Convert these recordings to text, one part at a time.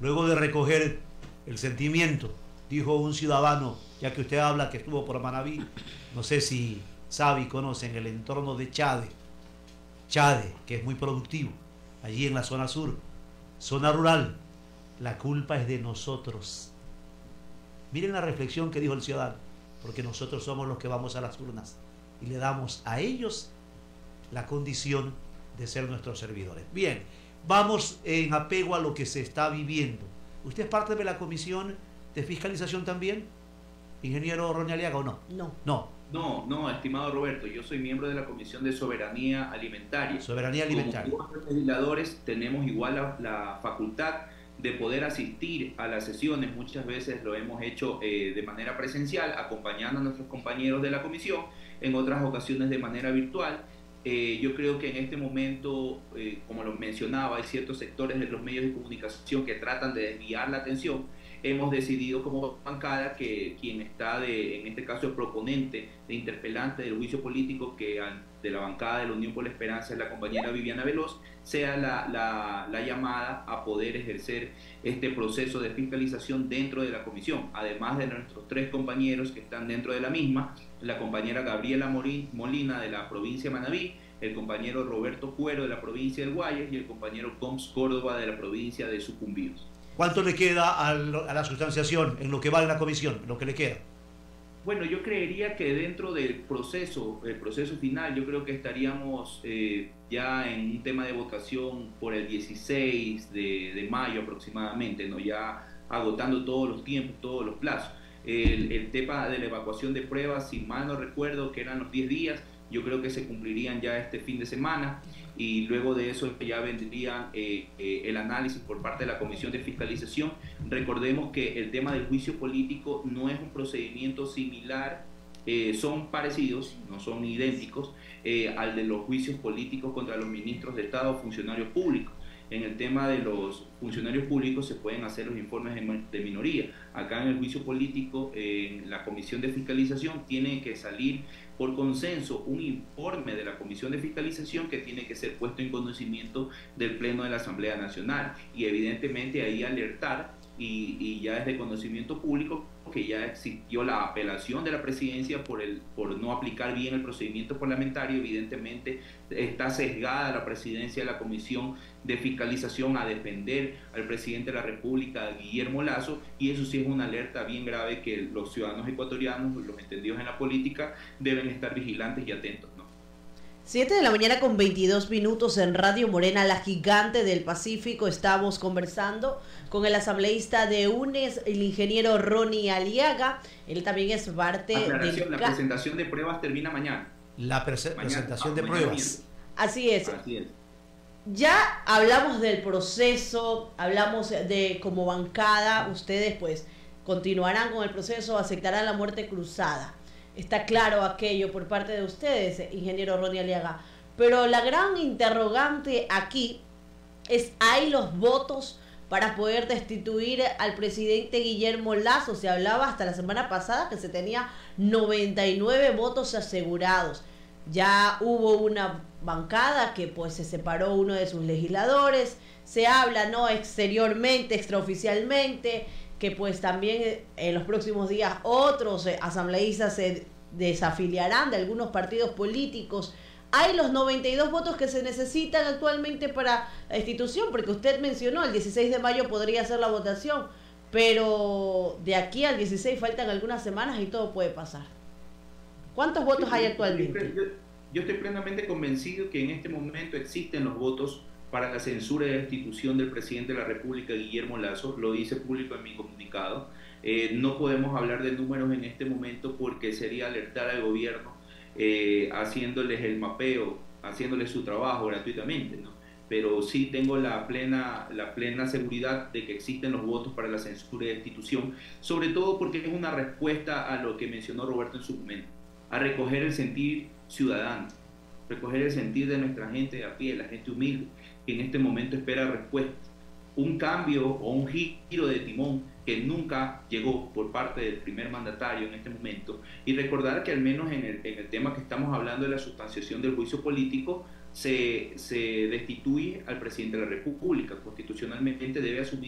luego de recoger el sentimiento, dijo un ciudadano, ya que usted habla que estuvo por Manabí, no sé si sabe y conoce en el entorno de Chade, que es muy productivo, allí en la zona sur, zona rural, la culpa es de nosotros. Miren la reflexión que dijo el ciudadano, porque nosotros somos los que vamos a las urnas y le damos a ellos la condición de ser nuestros servidores. Bien, vamos en apego a lo que se está viviendo. ¿Usted es parte de la comisión de fiscalización también, ingeniero Ronnie Aliaga, o no? No, estimado Roberto, yo soy miembro de la Comisión de Soberanía Alimentaria. Soberanía Alimentaria. Como todos los legisladores tenemos igual la facultad de poder asistir a las sesiones. Muchas veces lo hemos hecho de manera presencial, acompañando a nuestros compañeros de la comisión, en otras ocasiones de manera virtual. Yo creo que en este momento, como lo mencionaba, hay ciertos sectores de los medios de comunicación que tratan de desviar la atención. Hemos decidido como bancada que quien está en este caso el proponente, de interpelante del juicio político, que de la bancada de la Unión por la Esperanza es la compañera Viviana Veloz, sea la llamada a poder ejercer este proceso de fiscalización dentro de la comisión, además de nuestros 3 compañeros que están dentro de la misma, la compañera Gabriela Molina de la provincia de Manabí, el compañero Roberto Cuero de la provincia del Guayas y el compañero Coms Córdoba de la provincia de Sucumbíos. ¿Cuánto le queda a la sustanciación en lo que va en la comisión, lo que le queda? Bueno, yo creería que dentro del proceso, el proceso final, yo creo que estaríamos ya en un tema de votación por el 16 de mayo aproximadamente, ¿no? Ya agotando todos los tiempos, todos los plazos. El tema de la evacuación de pruebas, si mal no recuerdo, que eran los 10 días, yo creo que se cumplirían ya este fin de semana, y luego de eso ya vendría el análisis por parte de la Comisión de Fiscalización. Recordemos que el tema del juicio político no es un procedimiento similar, son parecidos, no son idénticos, al de los juicios políticos contra los ministros de Estado o funcionarios públicos. En el tema de los funcionarios públicos se pueden hacer los informes de minoría. Acá en el juicio político, en la Comisión de Fiscalización, tiene que salir por consenso un informe de la Comisión de Fiscalización que tiene que ser puesto en conocimiento del Pleno de la Asamblea Nacional, y evidentemente ahí alertar, y ya es de conocimiento público que ya existió la apelación de la presidencia por no aplicar bien el procedimiento parlamentario. Evidentemente está sesgada la presidencia de la Comisión de Fiscalización a defender al presidente de la República, Guillermo Lasso, y eso sí es una alerta bien grave que los ciudadanos ecuatorianos, los entendidos en la política, deben estar vigilantes y atentos, ¿no? 7 de la mañana con 22 minutos en Radio Morena, la gigante del Pacífico. Estamos conversando con el asambleísta de UNES, el ingeniero Ronnie Aliaga. Él también es parte de... La presentación de pruebas termina mañana. Presentación de pruebas. Así es. Ya hablamos del proceso, hablamos de como bancada, ustedes pues continuarán con el proceso, aceptarán la muerte cruzada. Está claro aquello por parte de ustedes, ingeniero Ronnie Aliaga. Pero la gran interrogante aquí es, ¿hay los votos para poder destituir al presidente Guillermo Lasso? Se hablaba hasta la semana pasada que se tenía 99 votos asegurados. Ya hubo una bancada que pues se separó uno de sus legisladores. Se habla, ¿no?, exteriormente, extraoficialmente, que pues también en los próximos días otros asambleístas se desafiliarán de algunos partidos políticos. Hay los 92 votos que se necesitan actualmente para la destitución, porque usted mencionó el 16 de mayo podría ser la votación, pero de aquí al 16 faltan algunas semanas y todo puede pasar. ¿Cuántos votos hay actualmente? Yo estoy plenamente convencido que en este momento existen los votos para la censura y destitución del presidente de la República, Guillermo Lasso. Lo hice público en mi comunicado. No podemos hablar de números en este momento porque sería alertar al gobierno haciéndoles el mapeo, haciéndoles su trabajo gratuitamente, ¿no? Pero sí tengo la plena seguridad de que existen los votos para la censura y destitución, sobre todo porque es una respuesta a lo que mencionó Roberto en su momento, a recoger el sentir ciudadano, recoger el sentir de nuestra gente de a pie, la gente humilde, que en este momento espera respuestas. Un cambio o un giro de timón que nunca llegó por parte del primer mandatario en este momento, y recordar que al menos en el tema que estamos hablando de la sustanciación del juicio político, se destituye al presidente de la República. Constitucionalmente debe asumir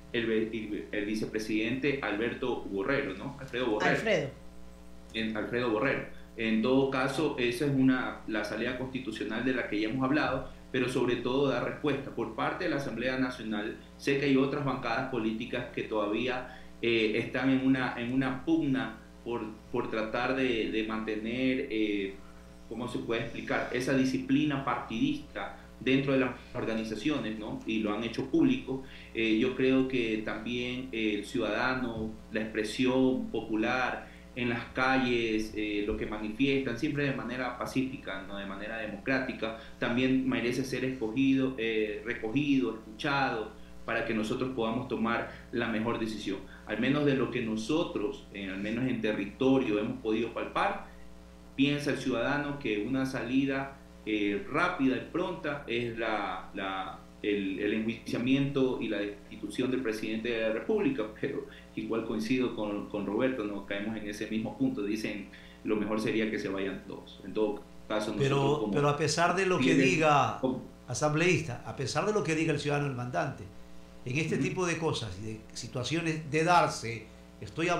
el vicepresidente Alberto Borrero, ¿no? Alfredo Borrero. Alfredo Borrero. En todo caso, esa es la salida constitucional de la que ya hemos hablado, pero sobre todo dar respuesta. Por parte de la Asamblea Nacional, sé que hay otras bancadas políticas que todavía están en una pugna por tratar de mantener, ¿cómo se puede explicar?, esa disciplina partidista dentro de las organizaciones, ¿no? Y lo han hecho público. Yo creo que también el ciudadano, la expresión popular en las calles, lo que manifiestan, siempre de manera pacífica, no de manera democrática, también merece ser recogido, escuchado, para que nosotros podamos tomar la mejor decisión. Al menos de lo que nosotros, al menos en territorio, hemos podido palpar, piensa el ciudadano que una salida rápida y pronta es el enjuiciamiento y la destitución del presidente de la República, pero igual coincido con Roberto, nos caemos en ese mismo punto. Dicen, lo mejor sería que se vayan todos. En todo caso, nosotros pero a pesar de lo que diga asambleísta, a pesar de lo que diga el ciudadano, el mandante, en este tipo de cosas y de situaciones de darse, estoy